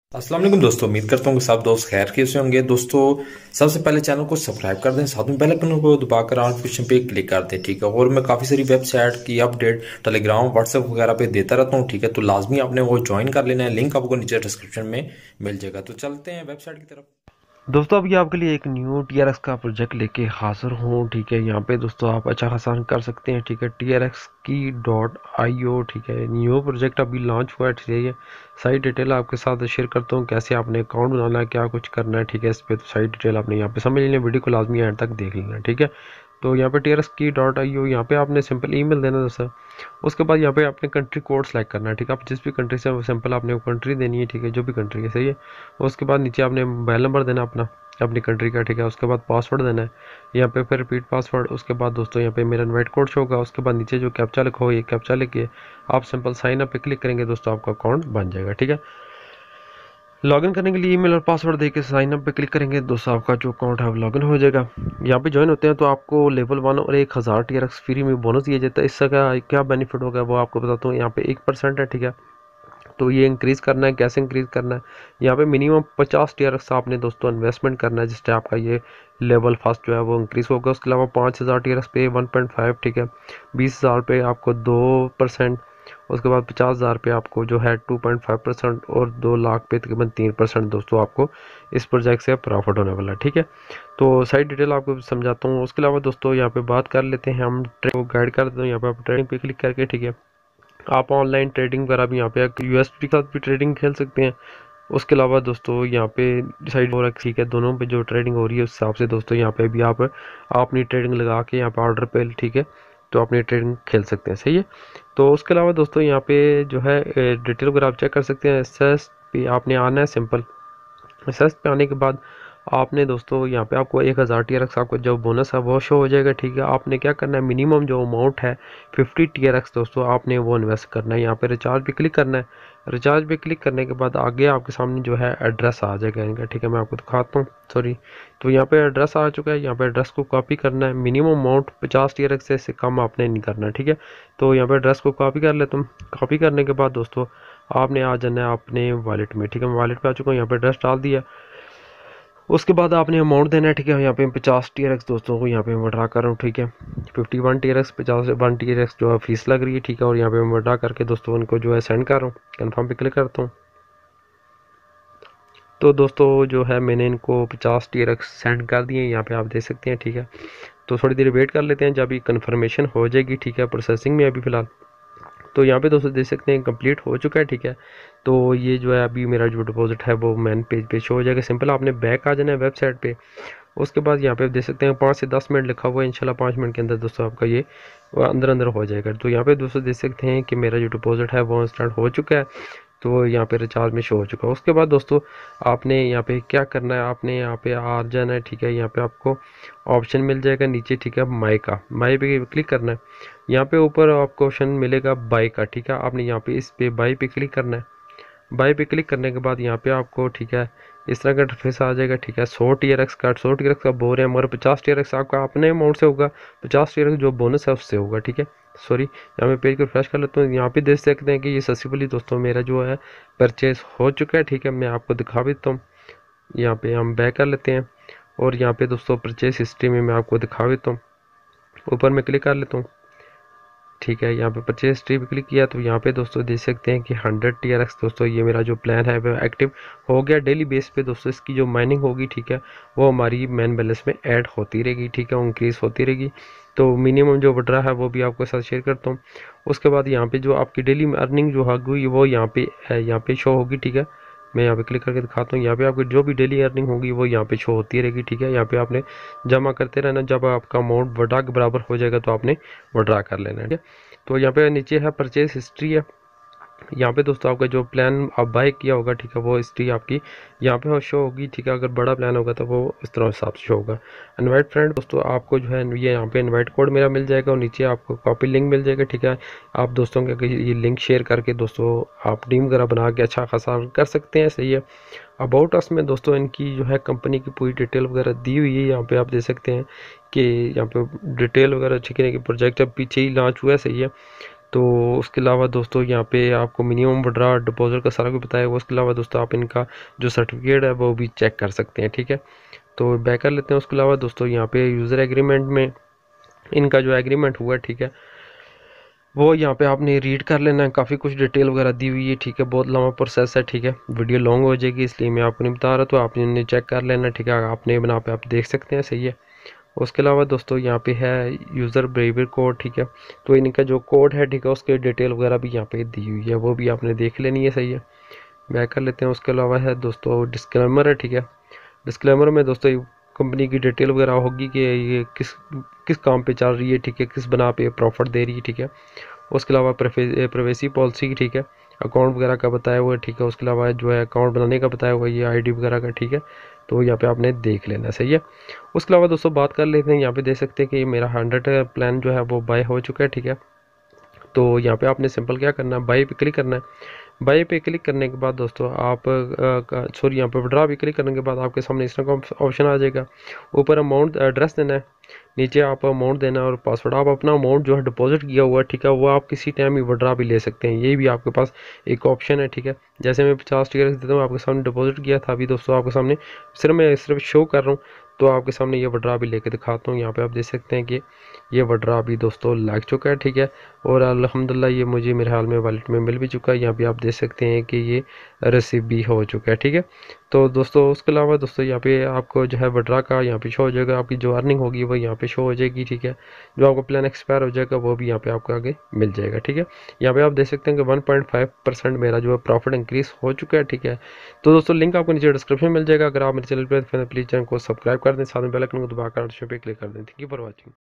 अस्सलाम वालेकुम दोस्तों, उम्मीद करता हूँ कि सब दोस्त खैर के से होंगे। दोस्तों सबसे पहले चैनल को सब्सक्राइब कर दें, साथ में बेल आइकन को दबाकर ऑल नोटिफिकेशन पे क्लिक कर दें, ठीक है। और मैं काफ़ी सारी वेबसाइट की अपडेट टेलीग्राम व्हाट्सएप वगैरह पे देता रहता हूँ, ठीक है। तो लाजमी आपने वो ज्वाइन कर लेना है, लिंक आपको नीचे डिस्क्रिप्शन में मिल जाएगा। तो चलते हैं वेबसाइट की तरफ। दोस्तों अभी आपके लिए एक न्यू टीआरएक्स का प्रोजेक्ट लेके हाजिर हूँ, ठीक है। यहाँ पे दोस्तों आप अच्छा खासा कर सकते हैं, ठीक है। टीआरएक्स की .io, ठीक है। न्यू प्रोजेक्ट अभी लॉन्च हुआ है, ठीक है। ये सारी डिटेल आपके साथ शेयर करता हूँ, कैसे आपने अकाउंट बनाना है, क्या कुछ करना है, ठीक है। इस पर तो सारी डिटेल आपने यहाँ पे समझ लेना, वीडियो को लाजमी एंड तक देख लेना, ठीक है। तो यहाँ पे टीआरएक्स की .io, यहाँ पे आपने सिंपल ईमेल देना दोस्तों। उसके बाद यहाँ पे आपने कंट्री कोड सेलेक्ट करना है, ठीक है। आप जिस भी कंट्री से सिंपल आपने वो कंट्री देनी है, ठीक है, जो भी कंट्री है, सही है। उसके बाद नीचे आपने मोबाइल नंबर देना अपना, अपनी कंट्री का, ठीक है। उसके बाद पासवर्ड देना है यहाँ पे, फिर रिपीट पासवर्ड। उसके बाद दोस्तों यहाँ पे मेरा इनवाइट कोड शो होगा। उसके बाद नीचे जो कैप्चा लिखा हो, ये कैप्चा लिखिए, आप सिंपल साइन अप पे क्लिक करेंगे दोस्तों, आपका अकाउंट बन जाएगा, ठीक है। लॉगिन करने के लिए ईमेल और पासवर्ड देके साइन अप पे क्लिक करेंगे दोस्तों, आपका जो अकाउंट है वो लॉगिन हो जाएगा। यहाँ पे ज्वाइन होते हैं तो आपको लेवल 1 और 1000 टीआरएक्स फ्री में बोनस दिया जाता है। इससे क्या बेनिफिट होगा वो आपको बताता हूँ। यहाँ पे 1% है, ठीक है। तो ये इंक्रीज़ करना है, कैसे इंक्रीज़ करना है, यहाँ पे मिनिमम 50 टीआरएक्स आपने दोस्तों इन्वेस्टमेंट करना है, जिससे आपका ये लेवल फर्स्ट जो है वो इंक्रीज़ होगा। उसके अलावा 5000 टीआरएक्स पे 1.5, ठीक है। 20,000 पे आपको 2%। उसके बाद 50,000 पे आपको जो है 2.5%, और 2 लाख पे तकरीबन 3% दोस्तों आपको इस प्रोजेक्ट से प्रॉफिट होने वाला है, ठीक है। तो सारी डिटेल आपको समझाता हूँ। उसके अलावा दोस्तों यहाँ पे बात कर लेते हैं, हम ट्रेड को गाइड कर देते हैं। यहाँ पे आप ट्रेडिंग पे क्लिक करके, ठीक है, आप ऑनलाइन ट्रेडिंग वगैरह भी यहाँ पे यूएसडी के साथ भी ट्रेडिंग खेल सकते हैं। उसके अलावा दोस्तों यहाँ पे डिसाइड हो रहा है, ठीक है, दोनों पे जो ट्रेडिंग हो रही है उस हिसाब से दोस्तों यहाँ पे भी आप अपनी ट्रेडिंग लगा के यहाँ पे ऑर्डर पे, ठीक है, तो अपनी ट्रेडिंग खेल सकते हैं, सही है। तो उसके अलावा दोस्तों यहाँ पे जो है डिटेल वगैरह आप चेक कर सकते हैं। एसएस पे आपने आना है सिंपल। एसएस पे आने के बाद आपने दोस्तों यहाँ पे आपको 1000 टीआरएक्स आपको जो बोनस है वो शो हो जाएगा, ठीक है। आपने क्या करना है, मिनिमम जो अमाउंट है 50 टीआरएक्स दोस्तों आपने वो इन्वेस्ट करना है। यहाँ पे रिचार्ज पे क्लिक करना है। रिचार्ज पे क्लिक करने के बाद आगे आपके सामने जो है एड्रेस आ जाएगा इनका, ठीक है। मैं आपको दिखाता हूँ, सॉरी। तो यहाँ पे एड्रेस आ चुका है। यहाँ पे एड्रेस को कॉपी करना है। मिनिमम अमाउंट 50 टीआरएक्स से इससे कम आपने नहीं करना, ठीक है। तो यहाँ पे एड्रेस को कॉपी कर लेता हूँ। कॉपी करने के बाद दोस्तों आपने आ जाना है अपने वॉलेट में, ठीक है। मैं वॉलेट पे आ चुका हूँ। यहाँ पे एड्रेस डाल दिया। उसके बाद आपने अमाउंट देना है, ठीक है। यहाँ पे 50 टीआरएक्स दोस्तों को यहाँ पे मैं विड्रा कर रहा हूँ, ठीक है। 51 टीआरएक्स, 51 टीआरएक्स जो है फीस लग रही है, ठीक है। और यहाँ पे मैं विड्रा करके दोस्तों उनको जो है सेंड कर रहा हूँ। कन्फर्म पे क्लिक करता हूँ। तो दोस्तों जो है मैंने इनको 50 टीआरएक्स सेंड कर दिए, यहाँ पे आप देख सकते हैं, ठीक है। तो थोड़ी देर वेट कर लेते हैं, जब ये कन्फर्मेशन हो जाएगी, ठीक है। प्रोसेसिंग में अभी फ़िलहाल। तो यहाँ पे दोस्तों देख सकते हैं कंप्लीट हो चुका है, ठीक है। तो ये जो है अभी मेरा जो डिपॉजिट है वो मेन पेज पे शो हो जाएगा। सिंपल आपने बैक आ जाना है वेबसाइट पे। उसके बाद यहाँ पे देख सकते हैं 5 से 10 मिनट लिखा हुआ है। इंशाल्लाह 5 मिनट के अंदर दोस्तों आपका ये अंदर अंदर हो जाएगा। तो यहाँ पे दोस्तों देख सकते हैं कि मेरा जो डिपॉजिट है वो स्टार्ट हो चुका है। तो यहाँ पे रिचार्ज में शो हो चुका है। उसके बाद दोस्तों आपने यहाँ पे क्या करना है, आपने यहाँ पे आ जाना है, ठीक है। यहाँ पे आपको ऑप्शन मिल जाएगा नीचे, ठीक है, माई का। माई पे क्लिक करना है। यहाँ पे ऊपर आपको ऑप्शन मिलेगा बाई का, ठीक है। आपने यहाँ पे इस पे बाई पे क्लिक करना है। बाई पे क्लिक करने के बाद यहाँ पे आपको, ठीक है, इस तरह का इंटरफेस आ जाएगा, ठीक है। 100 टीआरएक्स का 100 टीआरएक्स का बोल रहे हैं, मगर 50 टीआरएक्स आपका अपने अमाउंट से होगा। 50 टीआरएक्स जो बोनस है उससे होगा, ठीक है। सॉरी, यहाँ पे पेज को रिफ्रेश कर लेता हूँ। यहाँ पे देख सकते हैं कि ये सक्सेसफुली दोस्तों मेरा जो है परचेज हो चुका है, ठीक है। मैं आपको दिखा भी देता हूँ। यहाँ पे हम बैक कर लेते हैं, और यहाँ पे दोस्तों परचेज हिस्ट्री में मैं आपको दिखा देता हूँ। ऊपर में क्लिक कर लेता हूँ, ठीक है। यहाँ पे परचेज हिस्ट्री पे क्लिक किया तो यहाँ पे दोस्तों देख सकते हैं कि 100 टीआरएक्स दोस्तों ये मेरा जो प्लान है वो एक्टिव हो गया। डेली बेस पे दोस्तों इसकी जो माइनिंग होगी, ठीक है, वो हमारी मेन बैलेंस में ऐड होती रहेगी, ठीक है, इंक्रीज़ होती रहेगी। तो मिनिमम जो विड्रा है वो भी आपको साथ शेयर करता हूँ। उसके बाद यहाँ पे जो आपकी डेली अर्निंग जो होगी वो यहाँ पे शो होगी, ठीक है। मैं यहाँ पे क्लिक करके दिखाता हूँ। यहाँ पे आपकी जो भी डेली अर्निंग होगी वो यहाँ पे शो होती रहेगी, ठीक है। यहाँ पे आपने जमा करते रहना। जब आपका अमाउंट विड्रा के बराबर हो जाएगा तो आपने विड्रा कर लेना है, ठीक है। तो यहाँ पे नीचे है परचेज हिस्ट्री है। यहाँ पे दोस्तों आपका जो प्लान आप बाय किया होगा, ठीक है, वो हिस्ट्री आपकी यहाँ पे शो होगी, ठीक है। अगर बड़ा प्लान होगा तो वो इस तरह हिसाब से शो होगा। इनवाइट फ्रेंड दोस्तों आपको जो है ये यहाँ पे इनवाइट कोड मेरा मिल जाएगा, और नीचे आपको कॉपी लिंक मिल जाएगा, ठीक है। आप दोस्तों के ये लिंक शेयर करके दोस्तों आप टीम वगैरह बना के अच्छा खासा कर सकते हैं, सही है। अबाउट अस में दोस्तों इनकी जो है कंपनी की पूरी डिटेल वगैरह दी हुई है। यहाँ पे आप देख सकते हैं कि यहाँ पे डिटेल वगैरह, ठीक है, कि प्रोजेक्ट अब पीछे ही लॉन्च हुआ है, सही है। तो उसके अलावा दोस्तों यहाँ पे आपको मिनिमम विड्रॉ डिपॉजिट का सारा कुछ बताया हुआ। उसके अलावा दोस्तों आप इनका जो सर्टिफिकेट है वो भी चेक कर सकते हैं, ठीक है। तो बैक कर लेते हैं। उसके अलावा दोस्तों यहाँ पे यूज़र एग्रीमेंट में इनका जो एग्रीमेंट हुआ है, ठीक है, वो यहाँ पे आपने रीड कर लेना है। काफ़ी कुछ डिटेल वगैरह दी हुई है, ठीक है। बहुत लंबा प्रोसेस है, ठीक है। वीडियो लॉन्ग हो जाएगी इसलिए मैं आपको नहीं बता रहा, तो आपने चेक कर लेना, ठीक है। आपने बना पे आप देख सकते हैं, सही है। उसके अलावा दोस्तों यहाँ पे है यूज़र बिहेवियर कोड, ठीक है। तो इनका जो कोड है, ठीक है, उसके डिटेल वगैरह भी यहाँ पे दी हुई है, वो भी आपने देख लेनी है, सही है। बैक कर लेते हैं। उसके अलावा है दोस्तों डिस्क्लेमर है, ठीक है। डिस्क्लेमर में दोस्तों कंपनी की डिटेल वगैरह होगी कि ये किस किस काम पे चल रही है, ठीक है, किस बना पे प्रॉफिट दे रही है, ठीक है। उसके अलावा प्राइवेसी पॉलिसी, ठीक है, अकाउंट वगैरह का बताया हुआ है, ठीक है। उसके अलावा जो है अकाउंट बनाने का बताया हुआ है, ये आईडी वगैरह का, ठीक है। तो यहाँ पे आपने देख लेना, सही है। उसके अलावा दोस्तों बात कर लेते हैं, यहाँ पे देख सकते हैं कि मेरा 100 प्लान जो है वो बाय हो चुका है, ठीक है। तो यहाँ पे आपने सिंपल क्या करना है, बाय पे क्लिक करना है। बाय पे क्लिक करने के बाद दोस्तों आप सॉरी यहाँ पे विड्रॉ पे क्लिक करने के बाद आपके सामने इस तरह का ऑप्शन आ जाएगा। ऊपर अमाउंट एड्रेस देना है, नीचे आप अमाउंट देना है और पासवर्ड। आप अपना अमाउंट जो है डिपॉजिट किया हुआ है, ठीक है, वो आप किसी टाइम ही विड्रॉ भी ले सकते हैं, ये भी आपके पास एक ऑप्शन है, ठीक है। जैसे मैं 50 टिकट देता हूँ, आपके सामने डिपॉजिट किया था, अभी दोस्तों आपके सामने सिर्फ शो कर रहा हूँ, तो आपके सामने ये विड्रॉ भी लेके दिखाता हूँ। यहाँ पे आप देख सकते हैं कि ये विड्रॉ भी दोस्तों लग चुका है, ठीक है। और अल्हम्दुलिल्लाह ये मुझे मेरे हाल में वॉलेट में मिल भी चुका है। यहाँ पे आप देख सकते हैं कि ये रिसीव भी हो चुका है, ठीक है। तो दोस्तों उसके अलावा दोस्तों यहाँ पे आपको जो है विड्रॉ का यहाँ पे शो हो जाएगा, आपकी जो अर्निंग होगी वो यहाँ पे शो हो जाएगी, ठीक है। जो आपका प्लान एक्सपायर हो जाएगा वो भी यहाँ पे आपको आगे मिल जाएगा, ठीक है। यहाँ पे आप देख सकते हैं कि 1.5% मेरा जो है प्रॉफिट इंक्रीज हो चुका है, ठीक है। तो दोस्तों लिंक आपको नीचे डिस्क्रिप्शन मिल जाएगा। अगर आप मेरे चैनल पर प्लीज़ चैनल को सब्सक्राइब कर दें, साथ में बेल आइकन को दबाकर पे क्लिक कर दें। Thank you for watching.